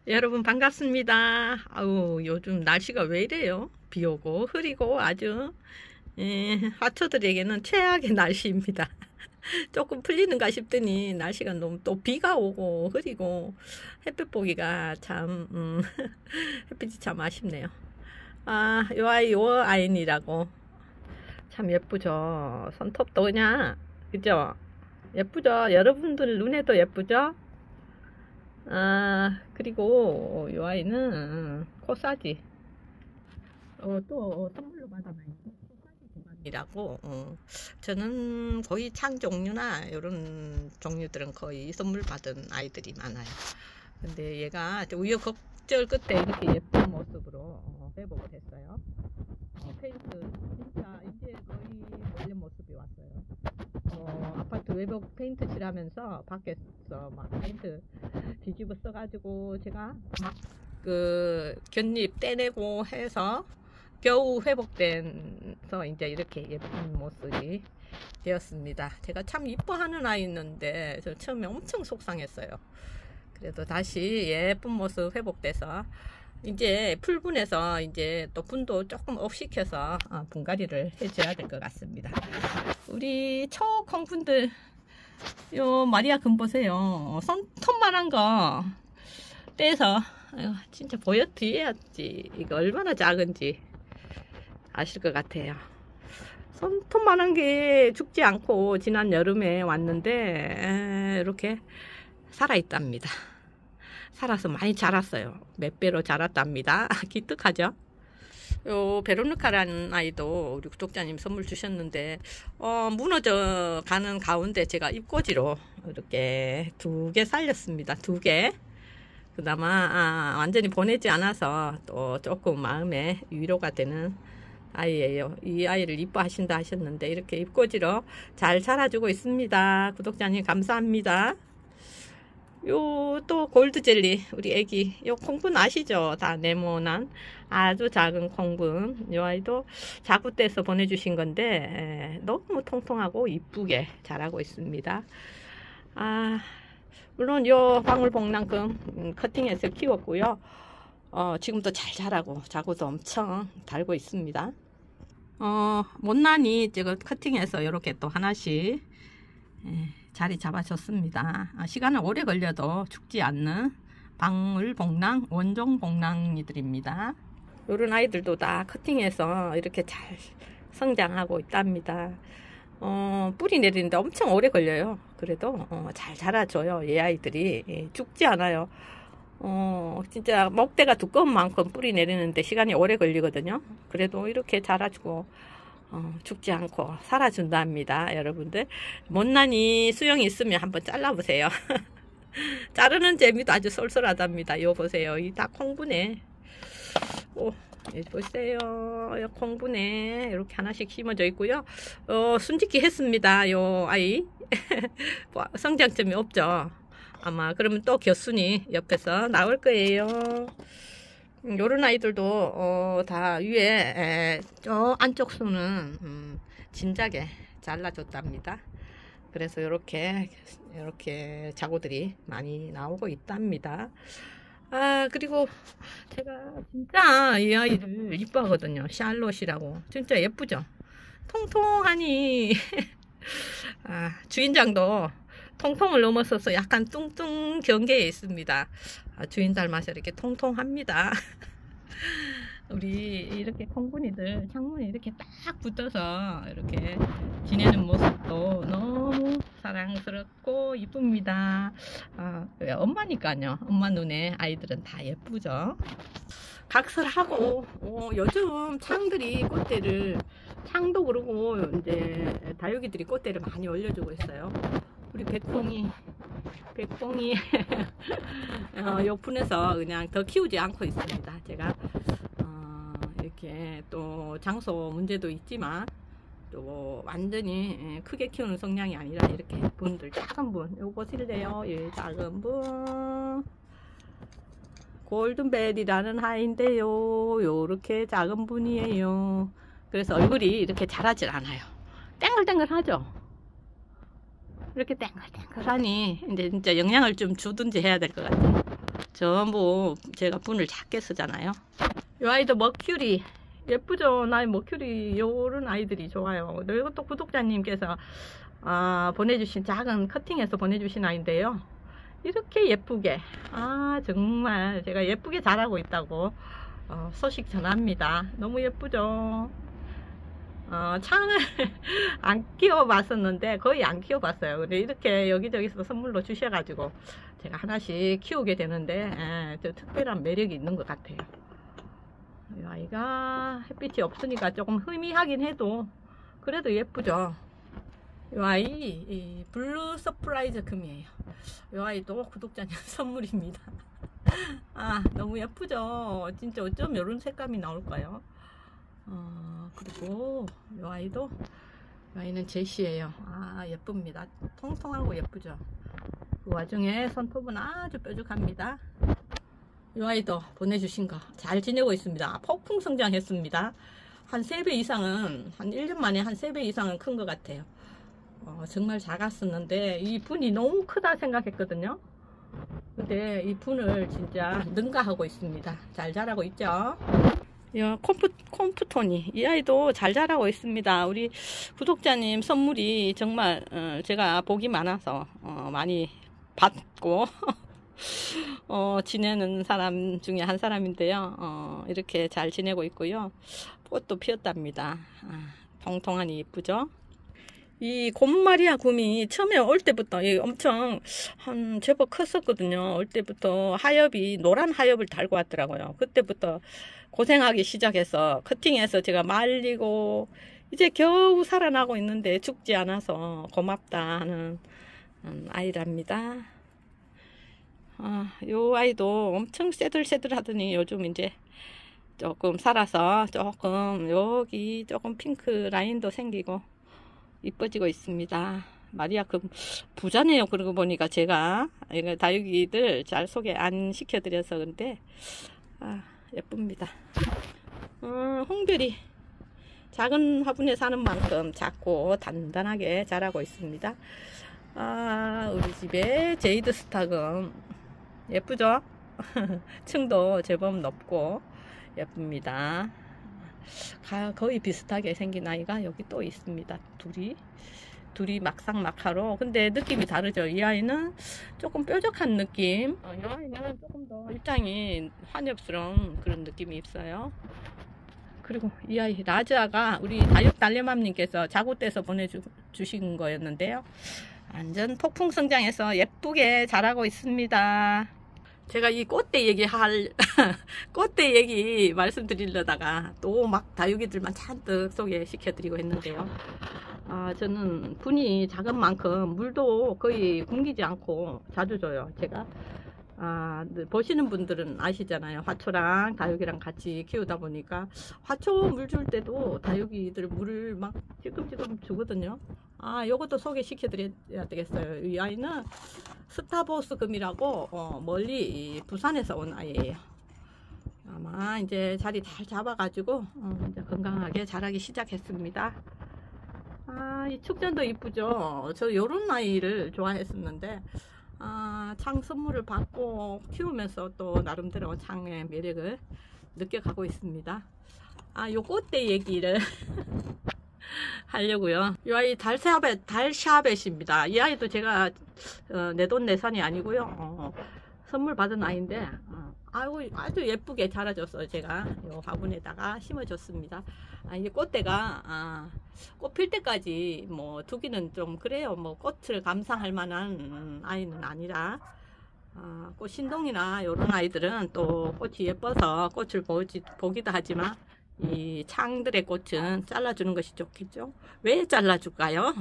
여러분 반갑습니다. 아우 요즘 날씨가 왜 이래요? 비 오고 흐리고 아주 화초들에게는 최악의 날씨입니다. 조금 풀리는가 싶더니 날씨가 너무 또 비가 오고 흐리고 햇빛 보기가 참 햇빛이 참 아쉽네요. 요 아이니라고 참 예쁘죠. 손톱도 그냥 그죠? 예쁘죠? 여러분들 눈에도 예쁘죠? 그리고 이 아이는 코사지. 또 선물로 받아놔요. 코사지 도감이라고. 저는 거의 창 종류나 이런 종류들은 거의 선물 받은 아이들이 많아요. 근데 얘가 우여곡절 끝에 이렇게 예쁜 모습으로 회복을 했어요. 페인트 진짜 이제 거의 원래 모습이 왔어요. 아파트 외벽 페인트 칠하면서 밖에서 막 페인트 뒤집어 써가지고 제가 막 곁잎 떼내고 해서 겨우 회복돼서 이제 이렇게 예쁜 모습이 되었습니다. 제가 참 이뻐하는 아이였는데 저 처음에 엄청 속상했어요. 그래도 다시 예쁜 모습 회복돼서 이제 풀분해서 이제 또 분도 조금 업시켜서 분갈이를 해줘야 될 것 같습니다. 우리 초콩분들 요 마리아 금 보세요. 손톱만한 거 떼서 진짜 보여드려야지 이거 얼마나 작은지 아실 것 같아요. 손톱만한 게 죽지 않고 지난 여름에 왔는데 이렇게 살아있답니다. 살아서 많이 자랐어요. 몇 배로 자랐답니다. 기특하죠? 요 베로니카라는 아이도 우리 구독자님 선물 주셨는데 무너져 가는 가운데 제가 잎꽂이로 이렇게 2개 살렸습니다. 2개. 그나마 완전히 보내지 않아서 또 조금 마음에 위로가 되는 아이예요. 이 아이를 이뻐하신다 하셨는데 이렇게 잎꽂이로 잘 자라주고 있습니다. 구독자님 감사합니다. 요 또 골드젤리 우리 애기 요 콩분 아시죠? 다 네모난 아주 작은 콩분. 요 아이도 자구떼에서 보내주신 건데 너무 통통하고 이쁘게 자라고 있습니다. 물론 요 방울복랑금 커팅해서 키웠고요. 지금도 잘 자라고 자구도 엄청 달고 있습니다. 못난이 제가 커팅해서 이렇게 또 하나씩 자리 잡아줬습니다. 시간은 오래 걸려도 죽지 않는 방울복랑 원종복랑이들입니다. 이런 아이들도 다 커팅해서 이렇게 잘 성장하고 있답니다. 뿌리 내리는데 엄청 오래 걸려요. 그래도 잘 자라줘요. 얘 아이들이 죽지 않아요. 진짜 목대가 두꺼운 만큼 뿌리 내리는데 시간이 오래 걸리거든요. 그래도 이렇게 자라주고 죽지 않고 살아준답니다. 여러분들 못난이 수영이 있으면 한번 잘라보세요. 자르는 재미도 아주 쏠쏠하답니다. 요 보세요. 이 다 콩분에 보세요. 요 콩분에 이렇게 하나씩 심어져 있고요. 순짓기 했습니다. 요 아이 성장점이 없죠. 아마 그러면 또 겨순이 옆에서 나올 거예요. 요런 아이들도 다 위에 저 안쪽 수는 진작에 잘라줬답니다. 그래서 이렇게 자구들이 많이 나오고 있답니다. 그리고 제가 진짜 이 아이를 이뻐하거든요. 샬롯이라고. 진짜 예쁘죠? 통통하니 주인장도 통통을 넘어서서 약간 뚱뚱 경계에 있습니다. 주인 닮아서 이렇게 통통합니다. 우리 이렇게 콩분이들 창문에 이렇게 딱 붙어서 이렇게 지내는 모습도 너무 사랑스럽고 이쁩니다. 엄마니까요. 엄마 눈에 아이들은 다 예쁘죠. 각설하고 요즘 창들이 꽃대를 창도 그러고 이제 다육이들이 꽃대를 많이 올려주고 있어요. 우리 백봉이 옆분에서 그냥 더 키우지 않고 있습니다. 제가 이렇게 또 장소 문제도 있지만 또 완전히 크게 키우는 성향이 아니라 이렇게 분들 작은 분 요거 보실래요? 예, 작은 분 골든벨이라는 하인데요. 요렇게 작은 분이에요. 그래서 얼굴이 이렇게 자라질 않아요. 땡글땡글 하죠. 이렇게 땡글땡글하니 이제 진짜 영양을 좀 주든지 해야 될 것 같아요. 전부 제가 분을 작게 쓰잖아요. 이 아이도 머큐리 예쁘죠? 나 머큐리 요런 아이들이 좋아요. 이것도 구독자님께서 보내주신 작은 커팅해서 보내주신 아이인데요. 이렇게 예쁘게 정말 제가 예쁘게 자라고 있다고 소식 전합니다. 너무 예쁘죠? 창을 안 키워봤었는데 거의 안 키워봤어요. 근데 이렇게 여기저기서 선물로 주셔가지고 제가 하나씩 키우게 되는데 특별한 매력이 있는 것 같아요. 이 아이가 햇빛이 없으니까 조금 흐미하긴 해도 그래도 예쁘죠. 이 아이 블루 서프라이즈 금이에요. 이 아이도 구독자님 선물입니다. 너무 예쁘죠. 진짜 어쩜 이런 색감이 나올까요? 그리고 이 아이도, 이 아이는 제시예요. 예쁩니다. 통통하고 예쁘죠. 그 와중에 손톱은 아주 뾰족합니다. 이 아이도 보내주신 거 잘 지내고 있습니다. 폭풍 성장했습니다. 한 3배 이상은, 한 1년 만에 한 3배 이상은 큰 것 같아요. 정말 작았었는데 이 분이 너무 크다 생각했거든요. 근데 이 분을 진짜 능가하고 있습니다. 잘 자라고 있죠. 콤프토니 이 아이도 잘 자라고 있습니다. 우리 구독자님 선물이 정말 제가 복이 많아서 많이 받고 지내는 사람 중에 한 사람인데요. 이렇게 잘 지내고 있고요. 꽃도 피었답니다. 통통하니 예쁘죠. 이 곰마리아 곰이 처음에 올 때부터 엄청 제법 컸었거든요. 올 때부터 하엽이 노란 하엽을 달고 왔더라고요. 그때부터 고생하기 시작해서 커팅해서 제가 말리고 이제 겨우 살아나고 있는데 죽지 않아서 고맙다 하는 아이랍니다. 요 아이도 엄청 새들새들 하더니 요즘 이제 조금 살아서 조금 여기 조금 핑크 라인도 생기고 이뻐지고 있습니다. 마리아 금 부자네요. 그러고 보니까 제가 이거 다육이들 잘 소개 안 시켜드려서 근데 예쁩니다. 홍별이 작은 화분에 사는 만큼 작고 단단하게 자라고 있습니다. 우리 집에 제이드 스타금 예쁘죠? 층도 제법 높고 예쁩니다. 거의 비슷하게 생긴 아이가 여기 또 있습니다. 둘이 막상막하로. 근데 느낌이 다르죠. 이 아이는 조금 뾰족한 느낌, 이 아이는 조금 더 입장이 환엽스러운 그런 느낌이 있어요. 그리고 이 아이 라즈아가 우리 다육 달래맘님께서 자구떼서 보내주신 거였는데요. 완전 폭풍 성장해서 예쁘게 자라고 있습니다. 제가 이 꽃대 꽃대 얘기 말씀드리려다가 또 막 다육이들만 잔뜩 소개시켜드리고 했는데요. 저는 분이 작은 만큼 물도 거의 굶기지 않고 자주 줘요. 제가 보시는 분들은 아시잖아요. 화초랑 다육이랑 같이 키우다 보니까 화초 물 줄 때도 다육이들 물을 막 찔끔찔끔 주거든요. 요것도 소개시켜 드려야 되겠어요. 이 아이는 스타보스 금이라고 멀리 부산에서 온 아이예요. 아마 이제 자리 잘 잡아가지고 이제 건강하게 자라기 시작했습니다. 이 축전도 이쁘죠. 저 요런 아이를 좋아했었는데 창 선물을 받고 키우면서 또 나름대로 창의 매력을 느껴가고 있습니다. 요 꽃대 얘기를 하려고요. 이 아이 달샤벳입니다. 이 아이도 제가 내돈내산이 아니고요. 선물 받은 아이인데 아주 예쁘게 자라줘서 제가 요 화분에다가 심어줬습니다. 이게 꽃대가 꽃 필 때까지 뭐 두기는 좀 그래요. 뭐 꽃을 감상할 만한 아이는 아니라 꽃신동이나 이런 아이들은 또 꽃이 예뻐서 꽃을 보기도 하지만 이 창들의 꽃은 잘라주는 것이 좋겠죠. 왜 잘라줄까요?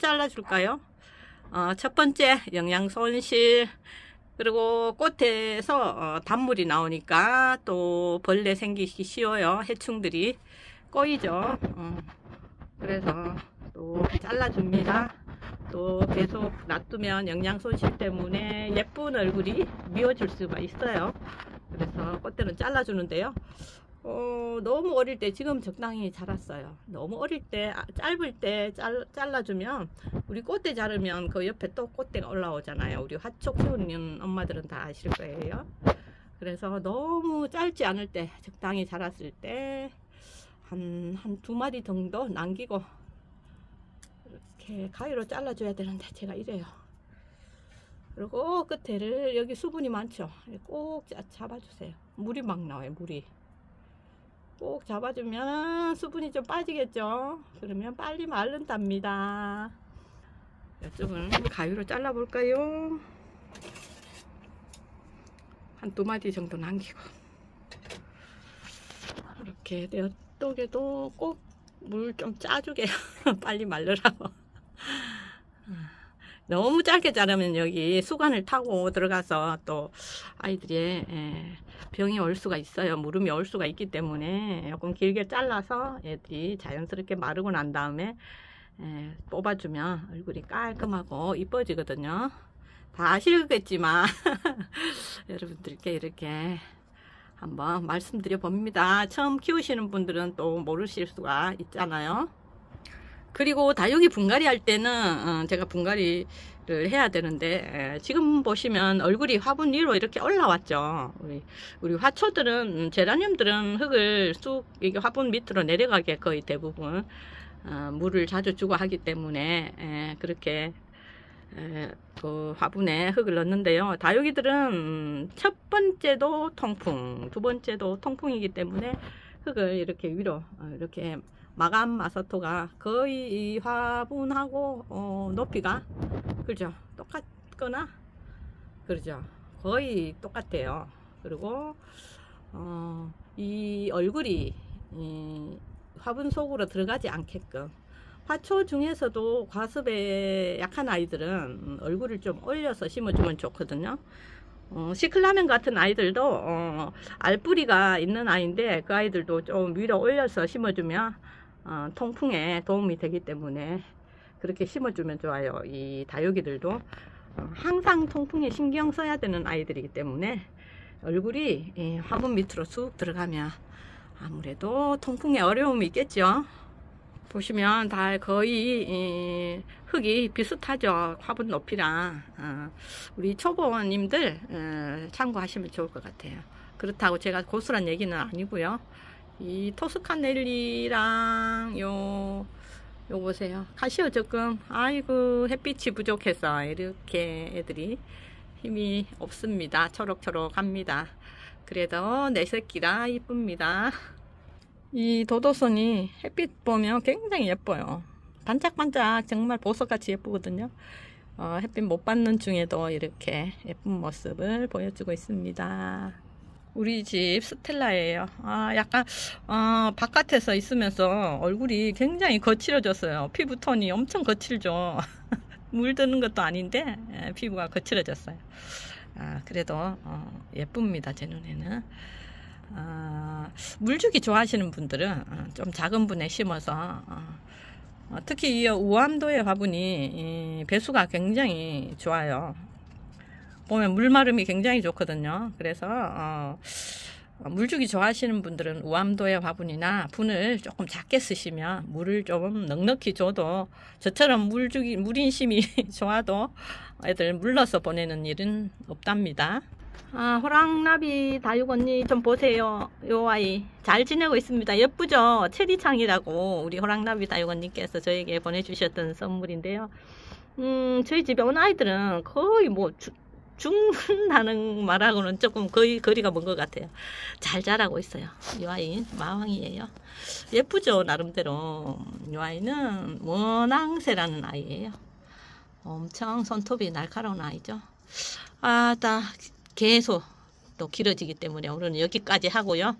첫 번째 영양 손실, 그리고 꽃에서 단물이 나오니까 또 벌레 생기기 쉬워요. 해충들이 꼬이죠. 그래서 또 잘라줍니다. 또 계속 놔두면 영양 손실 때문에 예쁜 얼굴이 미워질 수가 있어요. 그래서 꽃대는 잘라주는데요. 너무 어릴 때 지금 적당히 자랐어요. 너무 어릴 때 짧을 때 잘라주면 우리 꽃대 자르면 그 옆에 또 꽃대가 올라오잖아요. 우리 화초 키우는 엄마들은 다 아실 거예요. 그래서 너무 짧지 않을 때 적당히 자랐을 때 한 2마디 정도 남기고 이렇게 가위로 잘라줘야 되는데 제가 이래요. 그리고 끝에를 여기 수분이 많죠. 꼭 잡아주세요. 물이 막 나와요. 물이 꼭 잡아주면 수분이 좀 빠지겠죠. 그러면 빨리 마른답니다. 이쪽은 가위로 잘라 볼까요? 한 2마디 정도 남기고 이렇게 넷독에도 꼭 물 좀 짜주게 빨리 마르라고. 너무 짧게 자르면 여기 수관을 타고 들어가서 또 아이들이 병이 올 수가 있어요. 무름이 올 수가 있기 때문에 조금 길게 잘라서 애들이 자연스럽게 마르고 난 다음에 뽑아주면 얼굴이 깔끔하고 이뻐지거든요. 다 아시겠지만 여러분들께 이렇게 한번 말씀드려 봅니다. 처음 키우시는 분들은 또 모르실 수가 있잖아요. 그리고 다육이 분갈이 할 때는 제가 분갈이를 해야 되는데 지금 보시면 얼굴이 화분 위로 이렇게 올라왔죠. 우리 화초들은 제라늄들은 흙을 쑥 이게 화분 밑으로 내려가게 거의 대부분 물을 자주 주고 하기 때문에 그렇게 그 화분에 흙을 넣는데요. 다육이들은 첫 번째도 통풍, 두 번째도 통풍이기 때문에 흙을 이렇게 위로 이렇게 마감 마사토가 거의 이 화분하고 높이가 그죠? 똑같거나 그러죠? 거의 똑같아요. 그리고 이 얼굴이 화분 속으로 들어가지 않게끔 화초 중에서도 과습에 약한 아이들은 얼굴을 좀 올려서 심어주면 좋거든요. 시클라멘 같은 아이들도 알뿌리가 있는 아이인데 그 아이들도 좀 위로 올려서 심어주면 통풍에 도움이 되기 때문에 그렇게 심어주면 좋아요. 이 다육이들도 항상 통풍에 신경 써야 되는 아이들이기 때문에 얼굴이 화분 밑으로 쑥 들어가면 아무래도 통풍에 어려움이 있겠죠. 보시면 다 거의 흙이 비슷하죠. 화분 높이랑. 우리 초보님들 참고하시면 좋을 것 같아요. 그렇다고 제가 고수란 얘기는 아니고요. 이 토스카넬리랑 요 보세요. 카시오 적금. 아이고 햇빛이 부족해서 이렇게 애들이 힘이 없습니다. 초록초록합니다. 그래도 내 새끼라 이쁩니다. 이 도도선이 햇빛 보면 굉장히 예뻐요. 반짝반짝 정말 보석같이 예쁘거든요. 햇빛 못 받는 중에도 이렇게 예쁜 모습을 보여주고 있습니다. 우리 집 스텔라예요. 약간 바깥에서 있으면서 얼굴이 굉장히 거칠어졌어요. 피부톤이 엄청 거칠죠. 물드는 것도 아닌데 피부가 거칠어졌어요. 그래도 예쁩니다. 제 눈에는. 물주기 좋아하시는 분들은 좀 작은 분에 심어서 특히 이 우암도의 화분이 배수가 굉장히 좋아요. 보면 물마름이 굉장히 좋거든요. 그래서 물주기 좋아하시는 분들은 우암도의 화분이나 분을 조금 작게 쓰시면 물을 좀 넉넉히 줘도 저처럼 물인심이 좋아도 애들 물러서 보내는 일은 없답니다. 호랑나비 다육 언니 좀 보세요. 요 아이 잘 지내고 있습니다. 예쁘죠? 체리창이라고 우리 호랑나비 다육 언니께서 저에게 보내주셨던 선물인데요. 저희 집에 온 아이들은 거의 뭐 죽는다는 말하고는 조금 거의 거리가 먼 것 같아요. 잘 자라고 있어요. 이 아이 마왕이에요. 예쁘죠? 나름대로. 이 아이는 원앙새라는 아이예요. 엄청 손톱이 날카로운 아이죠. 계속 또 길어지기 때문에 오늘은 여기까지 하고요.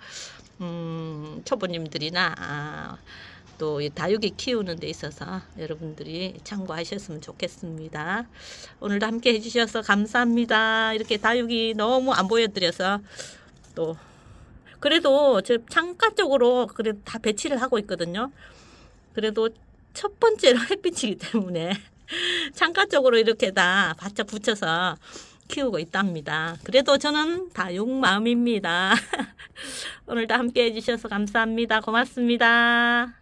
초보님들이나 또 다육이 키우는 데 있어서 여러분들이 참고하셨으면 좋겠습니다. 오늘도 함께 해주셔서 감사합니다. 이렇게 다육이 너무 안 보여드려서 또 그래도 저 창가 쪽으로 그래도 다 배치를 하고 있거든요. 그래도 첫 번째로 햇빛이기 때문에 창가 쪽으로 이렇게 다 바짝 붙여서 키우고 있답니다. 그래도 저는 다육 마음입니다. 오늘도 함께 해주셔서 감사합니다. 고맙습니다.